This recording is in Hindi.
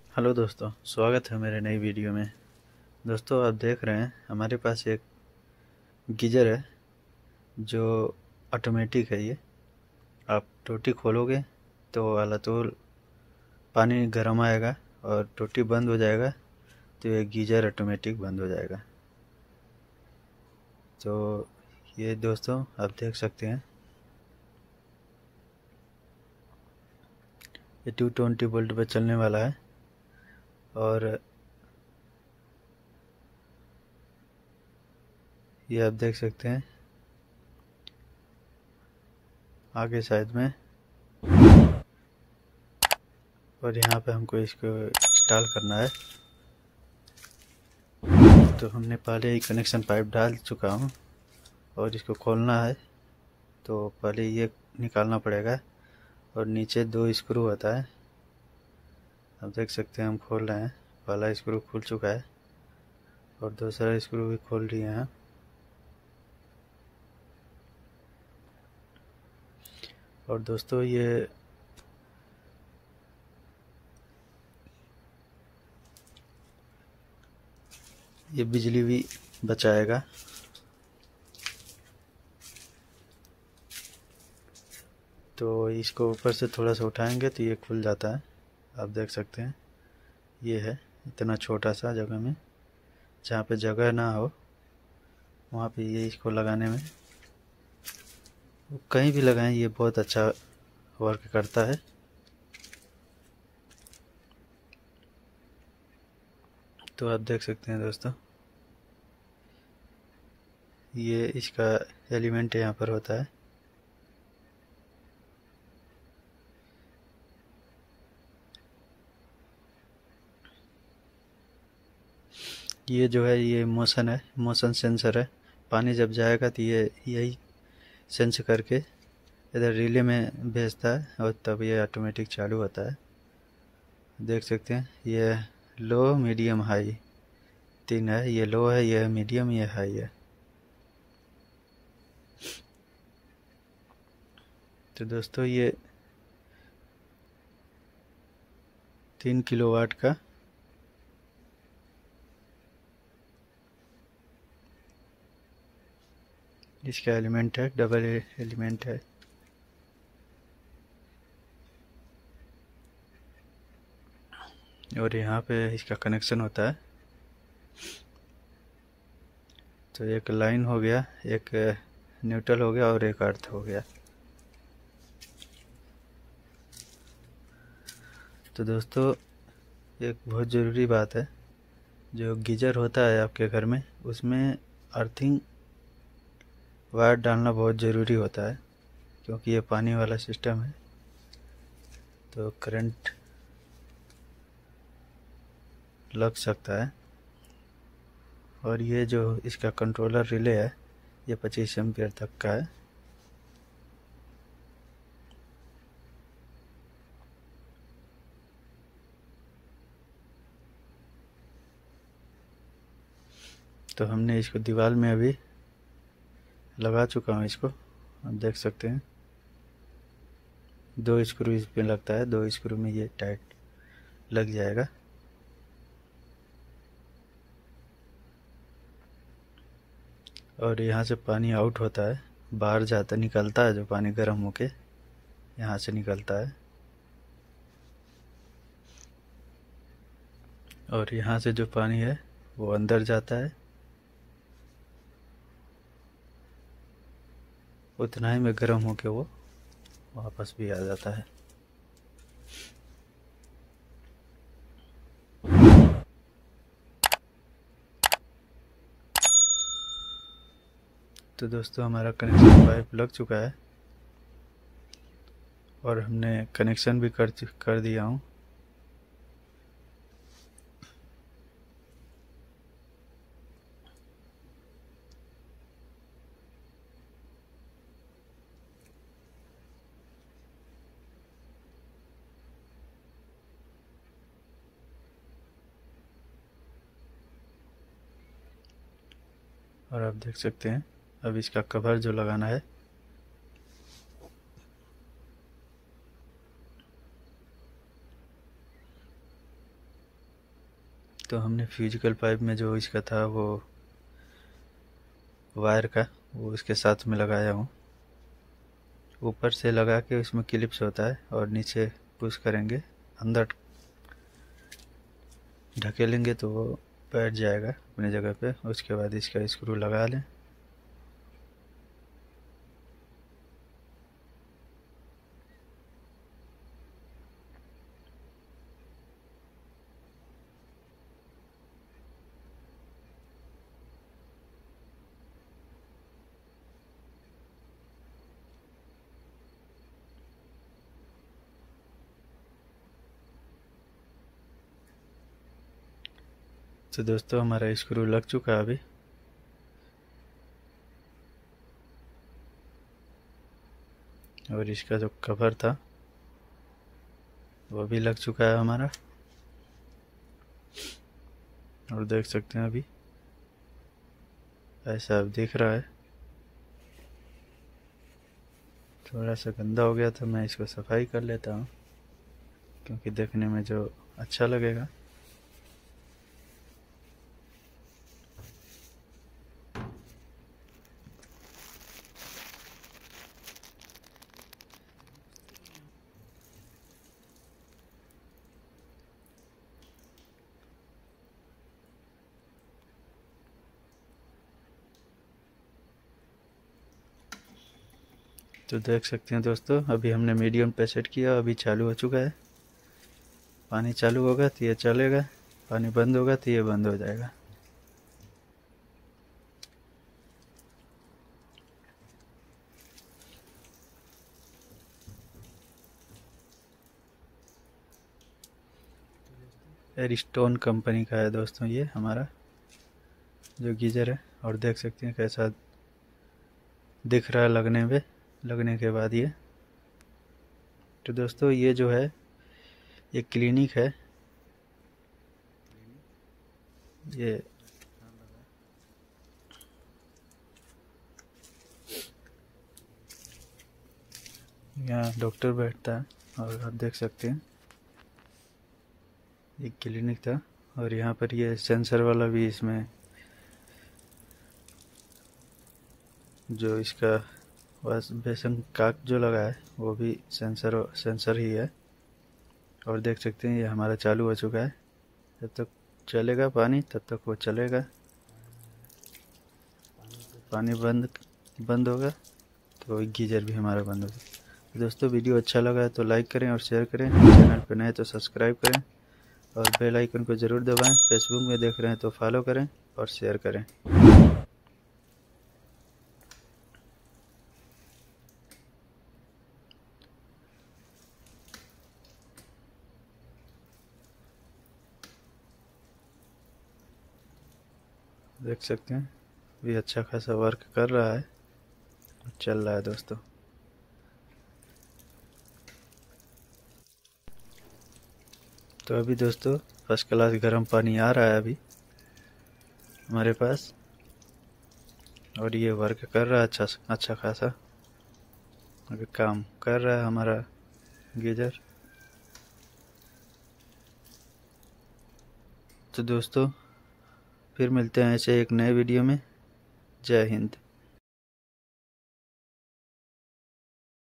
हेलो दोस्तों, स्वागत है मेरे नई वीडियो में। दोस्तों, आप देख रहे हैं हमारे पास एक गीज़र है जो ऑटोमेटिक है। ये आप टोटी खोलोगे तो हालातुल पानी गर्म आएगा और टोटी बंद हो जाएगा तो ये गीज़र ऑटोमेटिक बंद हो जाएगा। तो ये दोस्तों आप देख सकते हैं, ये 220 वोल्ट पर चलने वाला है और ये आप देख सकते हैं आगे साइड में, और यहाँ पे हमको इसको इंस्टॉल करना है। तो हमने पहले ही कनेक्शन पाइप डाल चुका हूँ और इसको खोलना है। तो पहले ये निकालना पड़ेगा और नीचे 2 स्क्रू होता है। आप देख सकते हैं हम खोल रहे हैं, पहला स्क्रू खुल चुका है और दूसरा स्क्रू भी खोल लिए हैं। और दोस्तों ये बिजली भी बचाएगा। तो इसको ऊपर से थोड़ा सा उठाएंगे तो ये खुल जाता है। आप देख सकते हैं ये है इतना छोटा सा जगह में, जहाँ पे जगह ना हो वहाँ पे ये इसको लगाने में, कहीं भी लगाएं ये बहुत अच्छा वर्क करता है। तो आप देख सकते हैं दोस्तों, ये इसका एलिमेंट यहाँ पर होता है। ये जो है ये मोशन है, मोशन सेंसर है। पानी जब जाएगा तो ये यही सेंस करके इधर रिले में भेजता है और तब ये ऑटोमेटिक चालू होता है। देख सकते हैं ये लो मीडियम हाई 3 है, ये लो है, ये मीडियम, ये हाई है। तो दोस्तों ये 3 किलोवाट का इसका एलिमेंट है, डबल एलिमेंट है। और यहाँ पे इसका कनेक्शन होता है। तो एक लाइन हो गया, एक न्यूट्रल हो गया और एक अर्थ हो गया। तो दोस्तों एक बहुत ज़रूरी बात है, जो गीज़र होता है आपके घर में उसमें अर्थिंग वायर डालना बहुत ज़रूरी होता है, क्योंकि ये पानी वाला सिस्टम है तो करंट लग सकता है। और ये जो इसका कंट्रोलर रिले है ये 25 एम्पियर तक का है। तो हमने इसको दीवार में अभी लगा चुका हूँ इसको, आप देख सकते हैं 2 स्क्रू इस पे लगता है, 2 स्क्रू में ये टाइट लग जाएगा। और यहाँ से पानी आउट होता है, बाहर जाता निकलता है, जो पानी गर्म होके यहाँ से निकलता है। और यहाँ से जो पानी है वो अंदर जाता है, उतना ही में गर्म होके वो वापस भी आ जाता है। तो दोस्तों हमारा कनेक्शन पाइप लग चुका है और हमने कनेक्शन भी कर दिया हूँ। और आप देख सकते हैं अब इसका कवर जो लगाना है, तो हमने फिजिकल पाइप में जो इसका था वो वायर का वो इसके साथ में लगाया हूँ। ऊपर से लगा के उसमें क्लिप्स होता है और नीचे पुश करेंगे, अंदर ढकेलेंगे तो वो बैठ जाएगा अपनी जगह पे। उसके बाद इसका स्क्रू लगा लें। तो दोस्तों हमारा स्क्रू लग चुका है अभी। और इसका जो कवर था वो भी लग चुका है हमारा। और देख सकते हैं अभी ऐसा अब दिख रहा है। थोड़ा सा गंदा हो गया था, मैं इसको सफाई कर लेता हूँ क्योंकि देखने में जो अच्छा लगेगा। तो देख सकते हैं दोस्तों अभी हमने मीडियम पे सेट किया, अभी चालू हो चुका है। पानी चालू होगा तो ये चलेगा, पानी बंद होगा तो ये बंद हो जाएगा। एरिस्टोन कंपनी का है दोस्तों ये हमारा जो गीजर है। और देख सकते हैं कैसा दिख रहा है लगने के बाद ये। तो दोस्तों ये जो है ये क्लिनिक है। ये यहाँ डॉक्टर बैठता है और आप देख सकते हैं ये क्लिनिक था। और यहाँ पर ये सेंसर वाला भी इसमें जो इसका बस बेसन काक जो लगा है वो भी सेंसर ही है। और देख सकते हैं ये हमारा चालू हो चुका है। जब तक चलेगा पानी तब तक वो चलेगा, पानी बंद होगा तो गीजर भी हमारा बंद होगा। तो दोस्तों वीडियो अच्छा लगा है तो लाइक करें और शेयर करें, चैनल पर नए तो सब्सक्राइब करें और बेल आइकन को ज़रूर दबाएं। फेसबुक में देख रहे हैं तो फॉलो करें और शेयर करें। देख सकते हैं भी अच्छा खासा वर्क कर रहा है, चल रहा है दोस्तों। तो अभी दोस्तों फर्स्ट क्लास गर्म पानी आ रहा है अभी हमारे पास और ये वर्क कर रहा है अच्छा खासा। अभी काम कर रहा है हमारा गीजर। तो दोस्तों फिर मिलते हैं ऐसे एक नए वीडियो में। जय हिंद।